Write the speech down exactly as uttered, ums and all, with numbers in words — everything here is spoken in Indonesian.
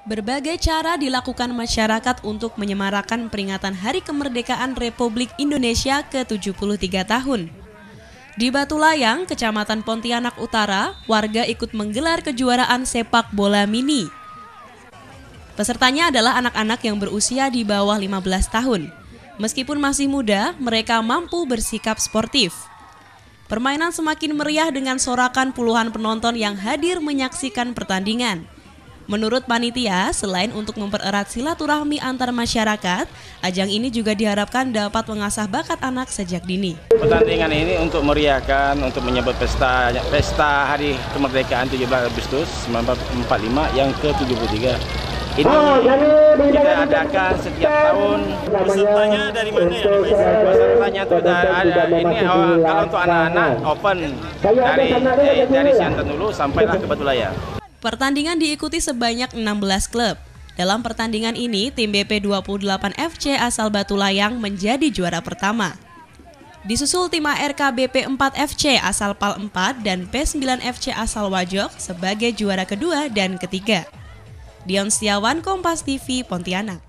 Berbagai cara dilakukan masyarakat untuk menyemarakan peringatan Hari Kemerdekaan Republik Indonesia ke tujuh puluh tiga tahun. Di Batu Layang, Kecamatan Pontianak Utara, warga ikut menggelar kejuaraan sepak bola mini. Pesertanya adalah anak-anak yang berusia di bawah lima belas tahun. Meskipun masih muda, mereka mampu bersikap sportif. Permainan semakin meriah dengan sorakan puluhan penonton yang hadir menyaksikan pertandingan. Menurut panitia, selain untuk mempererat silaturahmi antar masyarakat, ajang ini juga diharapkan dapat mengasah bakat anak sejak dini. Pertandingan ini untuk meriahkan, untuk menyebut pesta pesta Hari Kemerdekaan tujuh belas Agustus seribu sembilan ratus empat puluh lima yang ke tujuh puluh tiga. Ini kita adakan setiap tahun. Pesertanya dari mana ya? Pesertanya itu ada ini oh, kalau untuk anak-anak open dari eh, dari Siantar dulu sampailah ke Batu Layang. Pertandingan diikuti sebanyak enam belas klub. Dalam pertandingan ini, tim B P dua puluh delapan F C asal Batu Layang menjadi juara pertama. Disusul tim A R K B P empat F C asal Pal empat dan P sembilan F C asal Wajok sebagai juara kedua dan ketiga. Dion Setiawan, Kompas T V, Pontianak.